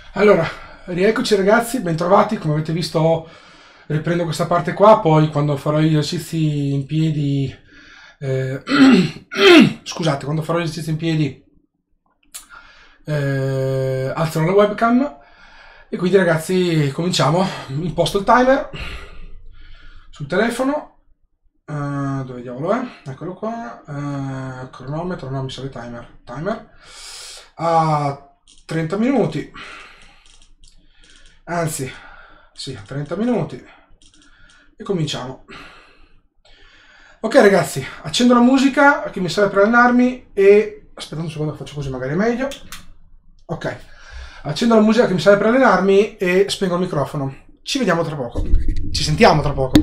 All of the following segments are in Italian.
Allora, rieccoci ragazzi, bentrovati. Come avete visto riprendo questa parte qua, poi quando farò gli esercizi in piedi, eh, scusate, quando farò gli esercizi in piedi alzerò la webcam e quindi ragazzi cominciamo. Imposto il timer sul telefono. Dove diavolo è? Eccolo qua. Cronometro, no, mi serve timer a 30 minuti, anzi sì, a 30 minuti, e cominciamo. Ok ragazzi, accendo la musica che mi serve per allenarmi e aspettate un secondo, faccio così magari è meglio. Ok, accendo la musica che mi serve per allenarmi e spengo il microfono. Ci vediamo tra poco, ci sentiamo tra poco.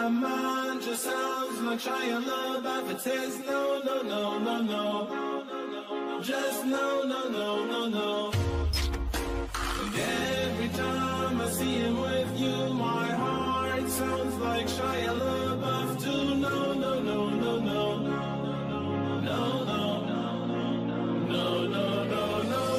my mind just sounds like Shia LaBeouf. It says no, no, no, no, no. Just no, no, no, no, no. And every time I see him with you, my heart sounds like Shia LaBeouf too. No, no, no, no, no. No, no, no, no, no, no, no.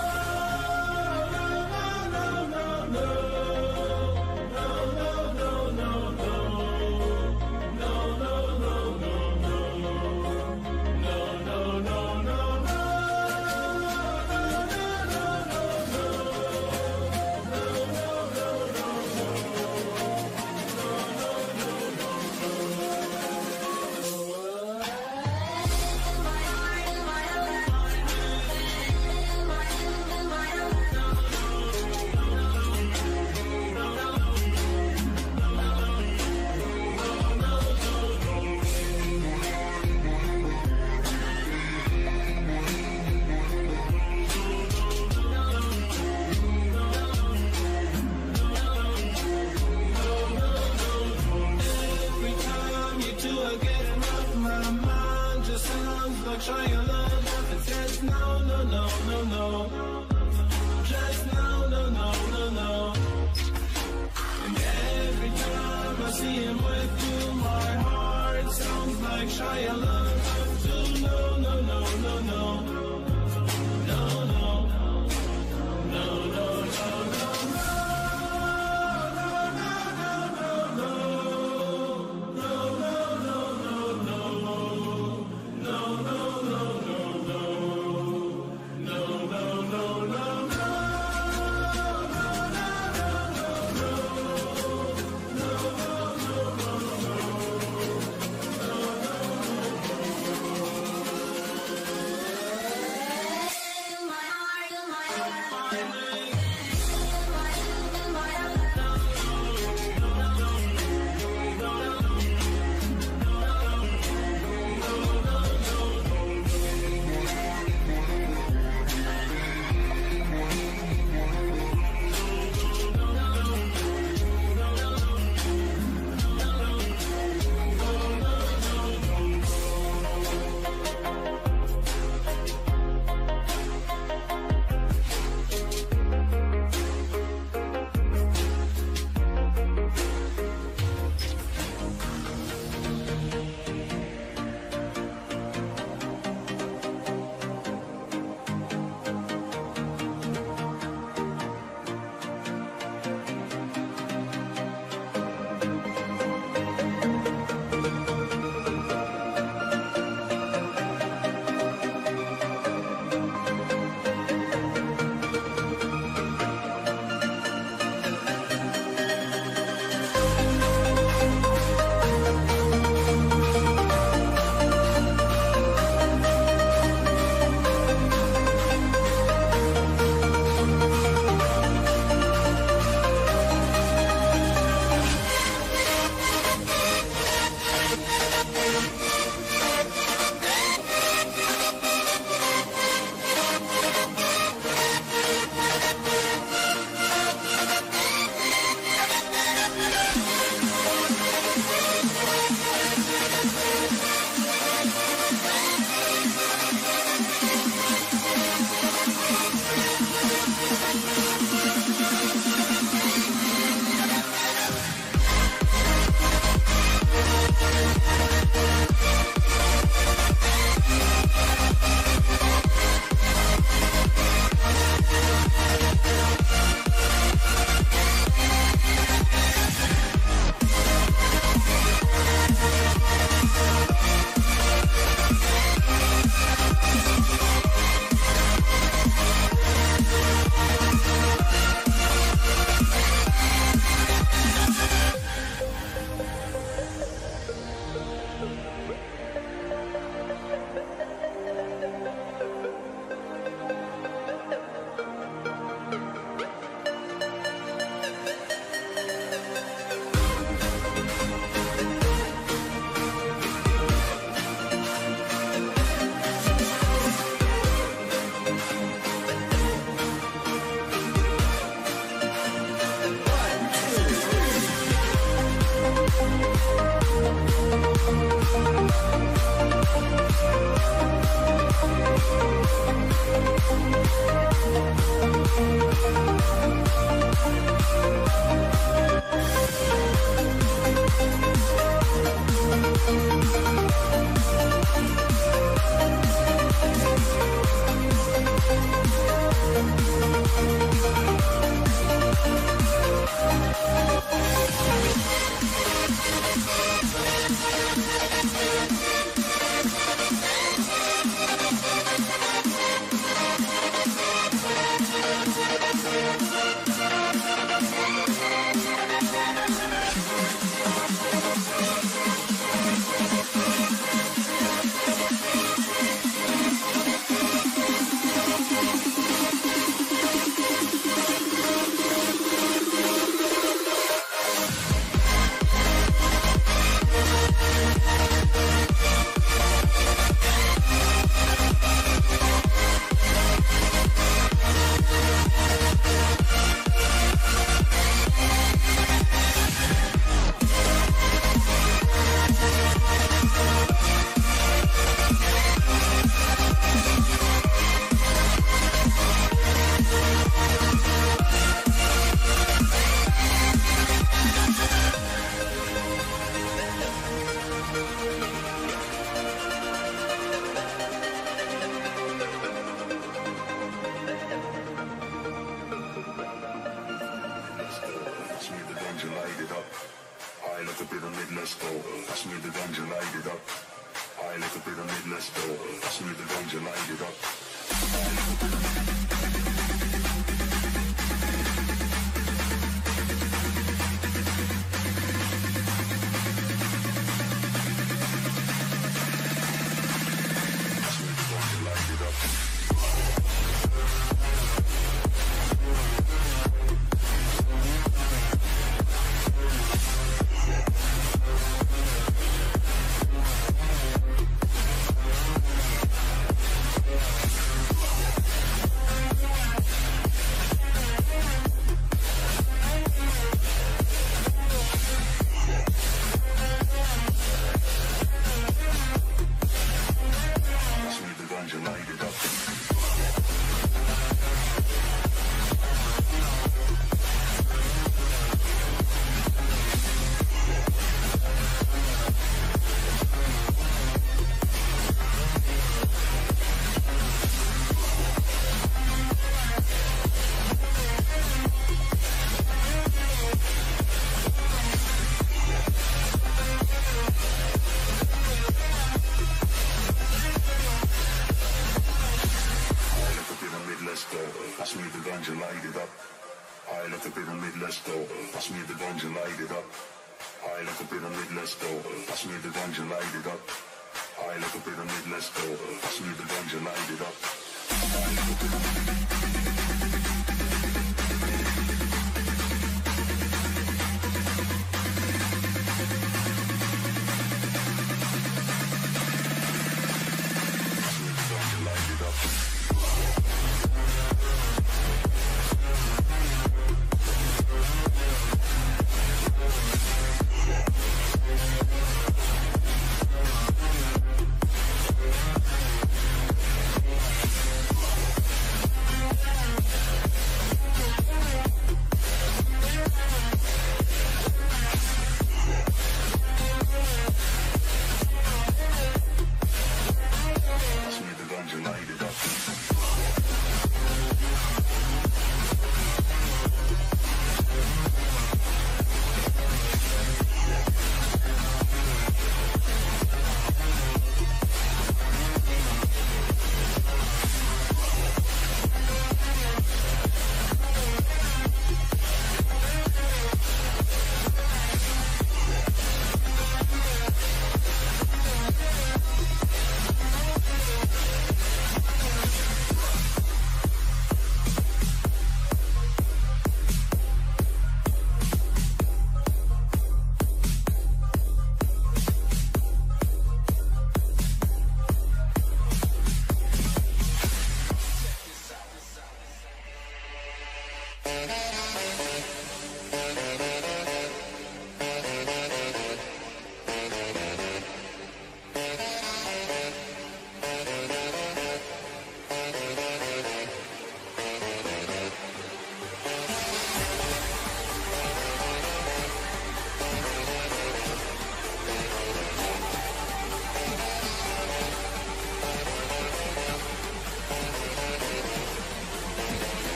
Shia LaBeouf, it says no, no, no, no, no. Just no, no, no, no, no. And every time I see him with you, my heart sounds like Shia LaBeouf too. No, no, no, no, no. No, no, no, no, no, no.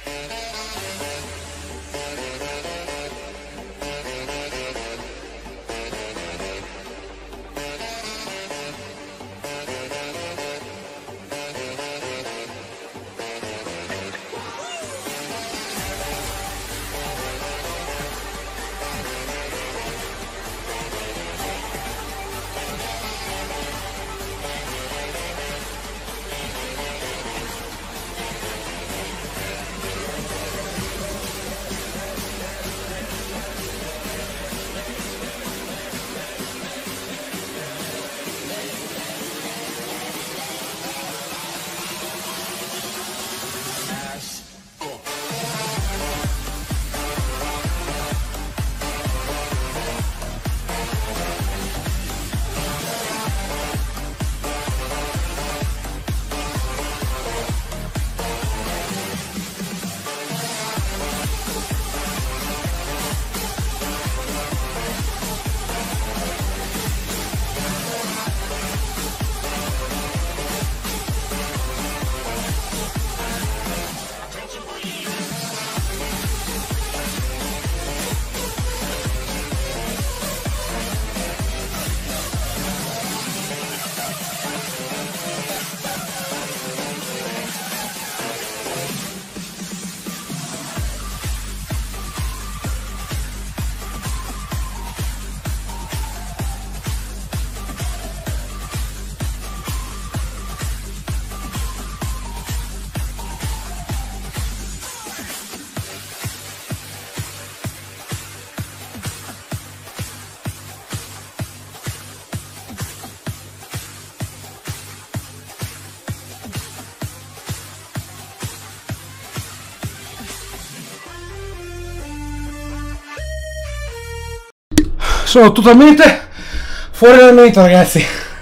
Sono totalmente fuori dal mento, ragazzi.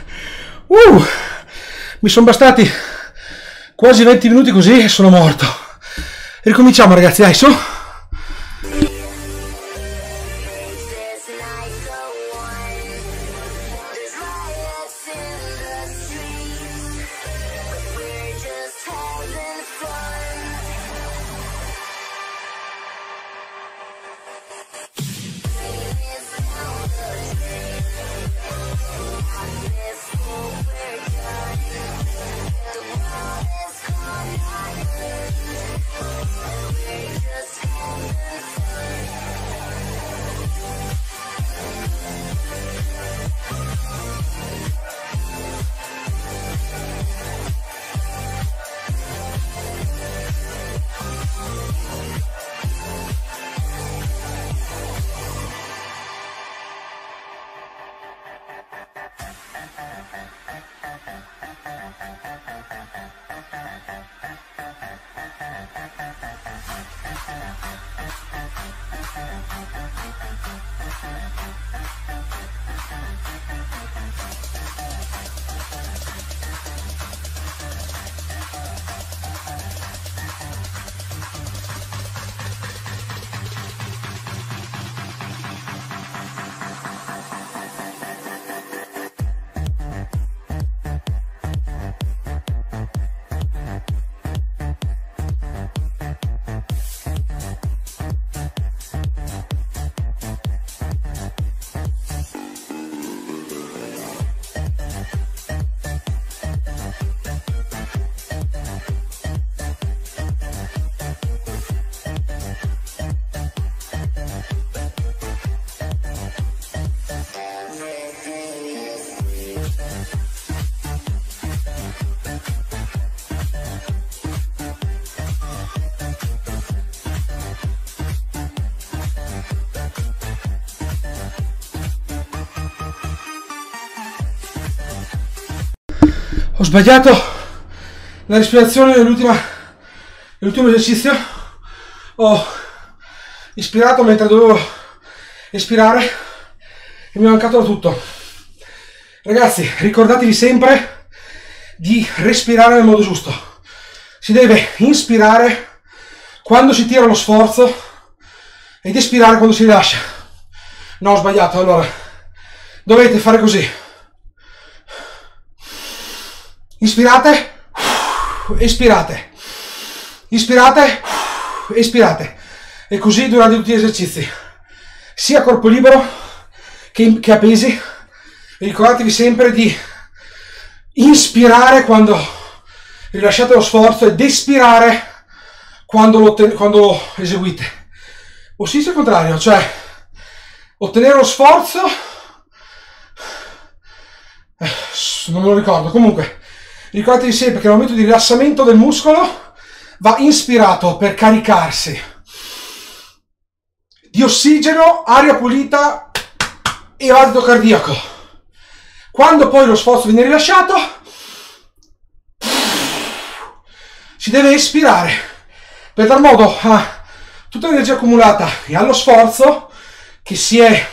Mi sono bastati quasi 20 minuti così e sono morto. Ricominciamo, ragazzi, dai, su. Ho sbagliato la respirazione nell'ultimo esercizio. Ho ispirato mentre dovevo espirare e mi è mancato tutto. Ragazzi, ricordatevi sempre di respirare nel modo giusto. Si deve inspirare quando si tira lo sforzo ed espirare quando si rilascia. No, ho sbagliato. Allora, dovete fare così. Inspirate, espirate, inspirate, espirate. E così durante tutti gli esercizi, sia a corpo libero che a pesi. Ricordatevi sempre di inspirare quando rilasciate lo sforzo ed espirare quando eseguite. O si dice il contrario, cioè ottenere lo sforzo, non me lo ricordo, comunque ricordatevi sempre che nel momento di rilassamento del muscolo va inspirato per caricarsi di ossigeno, aria pulita e battito cardiaco. Quando poi lo sforzo viene rilasciato, si deve espirare per dar modo a tutta l'energia accumulata e allo sforzo che si è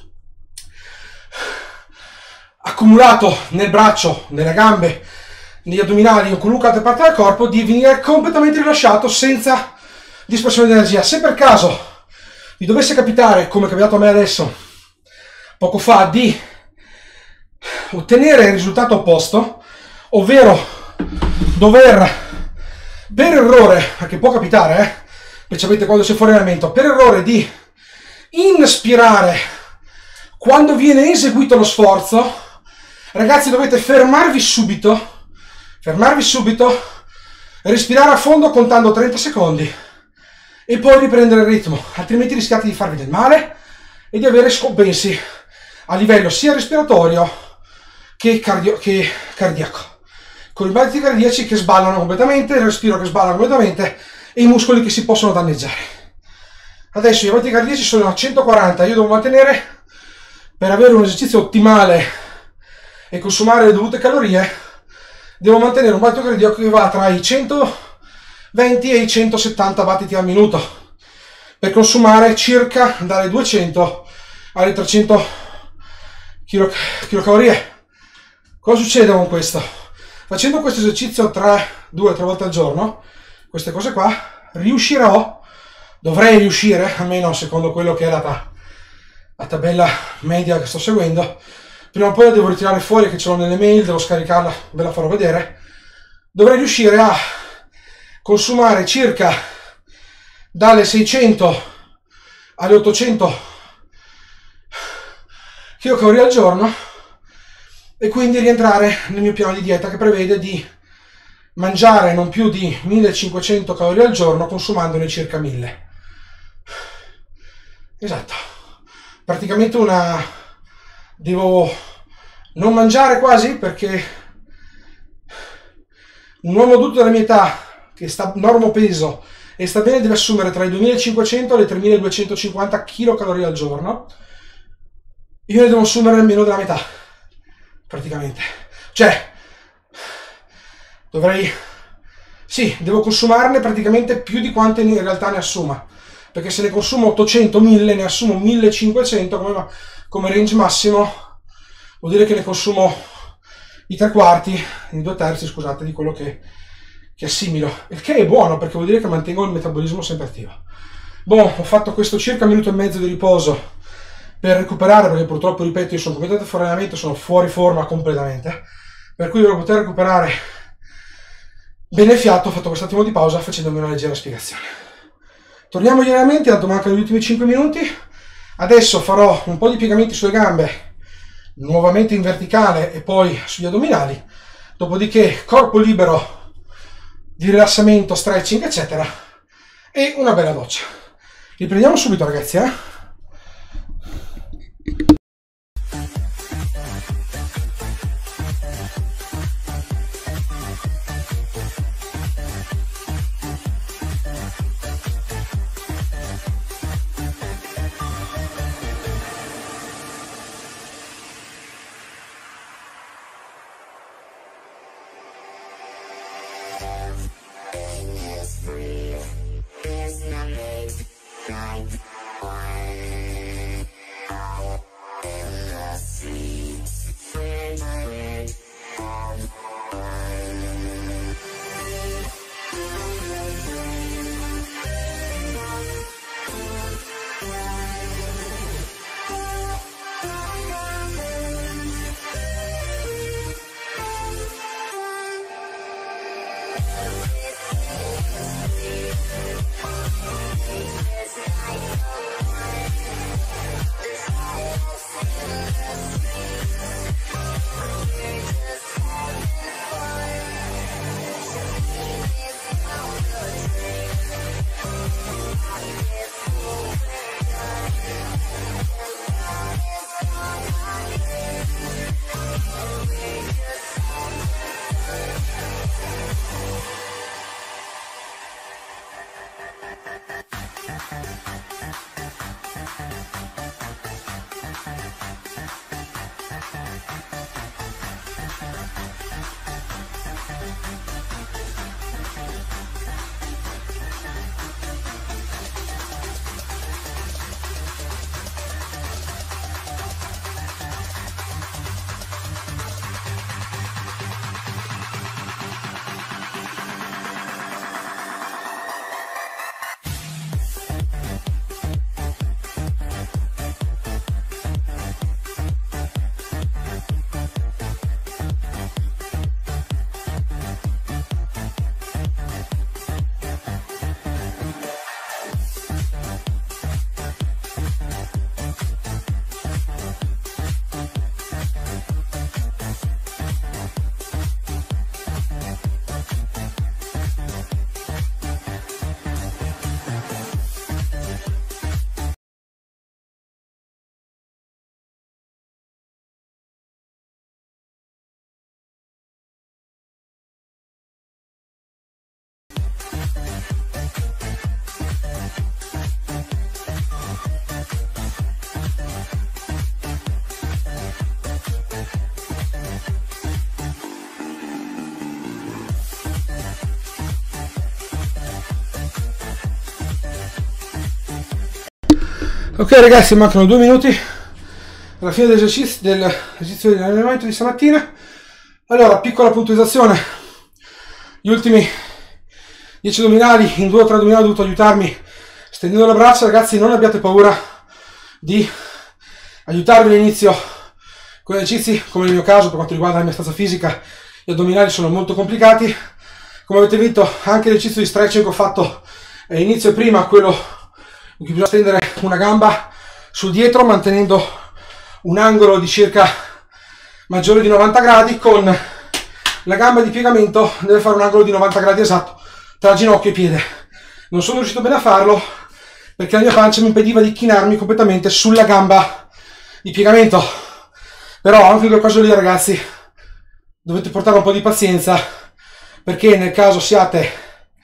accumulato nel braccio, nelle gambe, negli addominali o qualunque altra parte del corpo di venire completamente rilasciato senza dispersione di energia. Se per caso vi dovesse capitare, come è capitato a me adesso, poco fa, di ottenere il risultato opposto, ovvero dover, per errore, perché può capitare, specialmente quando si è fuori allenamento, per errore di inspirare quando viene eseguito lo sforzo, ragazzi dovete fermarvi subito, respirare a fondo contando 30 secondi e poi riprendere il ritmo, altrimenti rischiate di farvi del male e di avere scompensi a livello sia respiratorio che cardiaco, con i battiti cardiaci che sballano completamente, il respiro che sballa completamente e i muscoli che si possono danneggiare. Adesso i battiti cardiaci sono a 140, io devo mantenere, per avere un esercizio ottimale e consumare le dovute calorie, devo mantenere un battito cardiaco che va tra i 120 e i 170 battiti al minuto per consumare circa dalle 200 alle 300 kcal. Cosa succede con questo? Facendo questo esercizio 2 o 3 volte al giorno, queste cose qua, dovrei riuscire, almeno secondo quello che è la tabella media che sto seguendo. Prima o poi la devo ritirare fuori, che ce l'ho nelle mail, devo scaricarla, ve la farò vedere. Dovrei riuscire a consumare circa dalle 600 alle 800 kcal al giorno e quindi rientrare nel mio piano di dieta che prevede di mangiare non più di 1500 calorie al giorno, consumandone circa 1000. Esatto. Praticamente devo non mangiare quasi, perché un uomo adulto della mia età che sta normo peso e sta bene deve assumere tra i 2500 e le 3250 kcal al giorno. Io ne devo assumere almeno della metà, praticamente. Cioè, devo consumarne praticamente più di quante in realtà ne assuma, perché se ne consumo 800, 1000, ne assumo 1500 come range massimo, vuol dire che ne consumo i 2/3, scusate, di quello che assimilo, il che è buono perché vuol dire che mantengo il metabolismo sempre attivo. Ho fatto questo circa 1 minuto e mezzo di riposo per recuperare, perché purtroppo, ripeto, io sono completamente fuori allenamento, sono fuori forma completamente, per cui per poter recuperare bene il fiato ho fatto questo attimo di pausa facendomi una leggera spiegazione. Torniamo agli allenamenti, tanto mancano gli ultimi 5 minuti. Adesso farò un po' di piegamenti sulle gambe, nuovamente in verticale e poi sugli addominali, dopodiché corpo libero di rilassamento, stretching eccetera e una bella doccia. Riprendiamo subito, ragazzi, Ok ragazzi, mancano 2 minuti alla fine dell'esercizio di allenamento di stamattina. Allora, piccola puntualizzazione: gli ultimi 10 addominali, in 2 o 3 addominali ho dovuto aiutarmi stendendo le braccia. Ragazzi, non abbiate paura di aiutarvi all'inizio con esercizi, come nel mio caso per quanto riguarda la mia stazza fisica, gli addominali sono molto complicati. Come avete visto, anche l'esercizio di stretching che ho fatto all'inizio e prima, quello in cui bisogna stendere una gamba sul dietro mantenendo un angolo di circa maggiore di 90 gradi, con la gamba di piegamento deve fare un angolo di 90 gradi esatto tra ginocchio e piede. Non sono riuscito bene a farlo perché la mia pancia mi impediva di chinarmi completamente sulla gamba di piegamento, però anche in quel caso lì ragazzi dovete portare un po' di pazienza, perché nel caso siate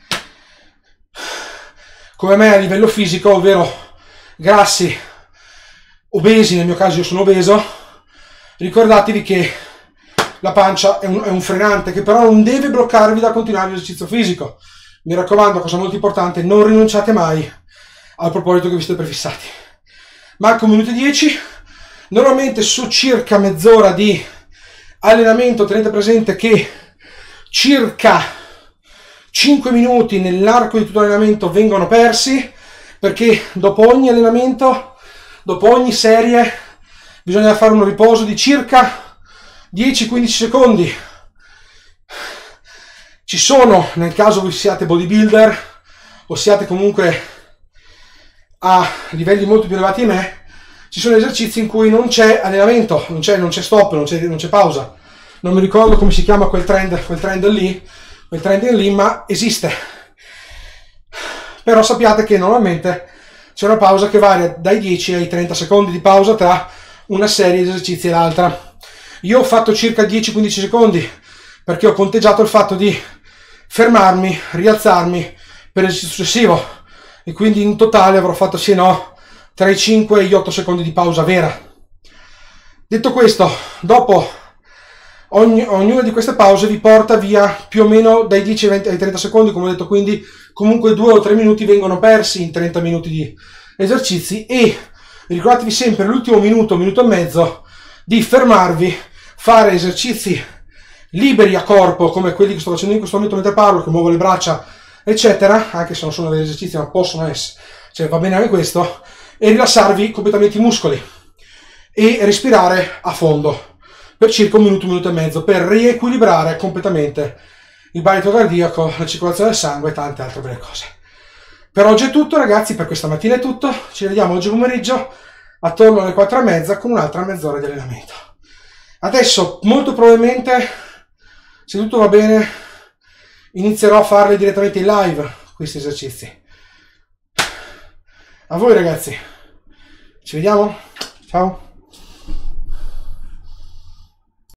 come me a livello fisico, ovvero grassi, obesi, nel mio caso io sono obeso, ricordatevi che la pancia è un frenante che però non deve bloccarvi da continuare l'esercizio fisico. Mi raccomando, cosa molto importante, non rinunciate mai al proposito che vi siete prefissati. Manca 1 minuto e 10, normalmente su circa mezz'ora di allenamento tenete presente che circa 5 minuti nell'arco di tutto l'allenamento vengono persi, perché dopo ogni allenamento, dopo ogni serie, bisogna fare un riposo di circa 10-15 secondi. Ci sono, nel caso voi siate bodybuilder o siate comunque a livelli molto più elevati di me, ci sono esercizi in cui non c'è allenamento, non c'è stop, non c'è pausa. Non mi ricordo come si chiama quel trend lì, ma esiste. Però sappiate che normalmente c'è una pausa che varia dai 10 ai 30 secondi di pausa tra una serie di esercizi e l'altra. Io ho fatto circa 10-15 secondi perché ho conteggiato il fatto di fermarmi, rialzarmi per l'esercizio successivo, e quindi in totale avrò fatto sì e no tra i 5 e gli 8 secondi di pausa vera. Detto questo, dopo ognuna di queste pause vi porta via più o meno dai 10 ai 30 secondi, come ho detto, quindi comunque 2 o 3 minuti vengono persi in 30 minuti di esercizi, e ricordatevi sempre l'ultimo minuto e mezzo di fermarvi, fare esercizi liberi a corpo come quelli che sto facendo in questo momento mentre parlo, che muovo le braccia eccetera, anche se non sono degli esercizi ma possono essere, cioè va bene anche questo, e rilassarvi completamente i muscoli e respirare a fondo per circa 1 minuto e mezzo per riequilibrare completamente il battito cardiaco, la circolazione del sangue e tante altre belle cose. Per oggi è tutto ragazzi, per questa mattina è tutto, ci vediamo oggi pomeriggio attorno alle 4:30 con un'altra mezz'ora di allenamento. Adesso molto probabilmente, se tutto va bene, inizierò a farli direttamente in live questi esercizi. A voi ragazzi, ci vediamo, ciao!